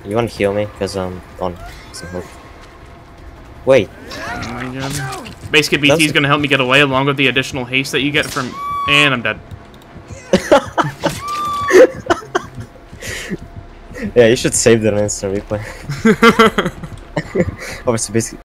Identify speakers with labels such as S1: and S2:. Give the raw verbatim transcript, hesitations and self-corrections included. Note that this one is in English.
S1: You want to heal me? Because um, on some hope. Wait.
S2: Oh my god. Basic B T is gonna help me get away along with the additional haste that you get from. And I'm dead.
S1: Yeah, you should save that on instant replay. Obviously, basically.